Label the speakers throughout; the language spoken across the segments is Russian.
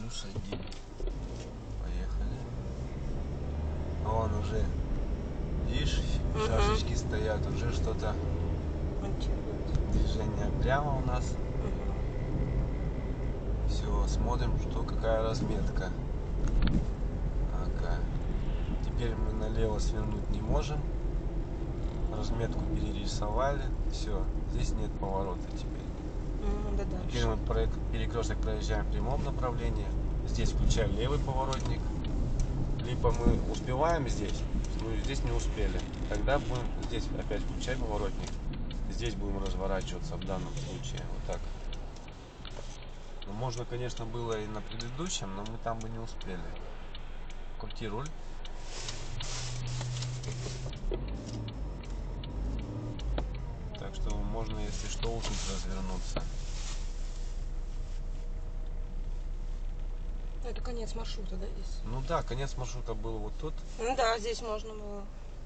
Speaker 1: +1. Поехали. Вон уже, видишь, шашечки стоят, уже что-то движение прямо у нас. Все, смотрим, что какая разметка. Ага. Теперь мы налево свернуть не можем. Разметку перерисовали. Все, здесь нет поворота теперь. Теперь мы перекресток проезжаем в прямом направлении. Здесь включаем левый поворотник. Либо мы успеваем здесь, но здесь не успели. Тогда будем здесь опять включать поворотник. Здесь будем разворачиваться в данном случае. Вот так. Ну, можно, конечно, было и на предыдущем, но мы там бы не успели. Крути руль. Так что можно, если что, вот тут развернуться.
Speaker 2: Это конец маршрута, да, здесь?
Speaker 1: Ну да, конец маршрута был вот тут.
Speaker 2: Ну да, здесь можно было.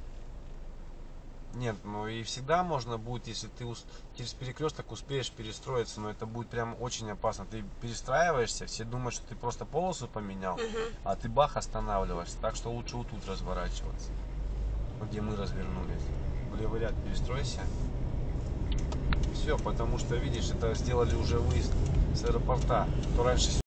Speaker 1: Нет, ну и всегда можно будет, если ты через перекресток успеешь перестроиться, но это будет прям очень опасно. Ты перестраиваешься, все думают, что ты просто полосу поменял, а ты бах останавливаешься. Так что лучше вот тут разворачиваться, где мы развернулись. В левый ряд перестройся. Все, потому что, видишь, это сделали уже выезд с аэропорта. То раньше